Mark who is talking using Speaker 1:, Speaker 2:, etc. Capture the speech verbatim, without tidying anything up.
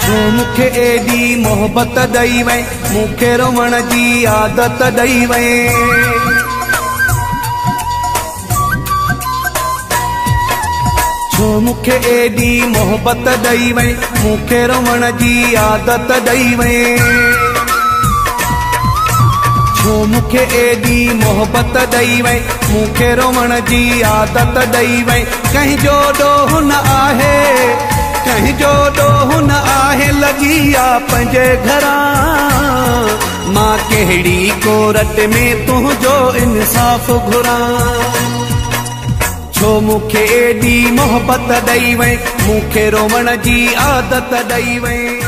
Speaker 1: छो मूंखे एॾी मोहबत ॾई वई, मूंखे रोवण जी आदत ॾई वई। छो मूंखे एॾी मोहबत ॾई वई, मूंखे रोवण जी आदत ॾई वई। छो मूंखे एॾी मोहबत ॾई वई, मूंखे रोवण जी आदत ॾई वई। कंहिंजो ॾोह न आहे, कंहिंजो ॾोह न आहे, लॻी आ पंहिंजे घरां। मां कहिड़ी कोरट में तुंहिंजो इंसाफ़ घुरां। छो मूंखे एॾी मोहबत ॾई वई, मूंखे रोवण जी आदत ॾई वई।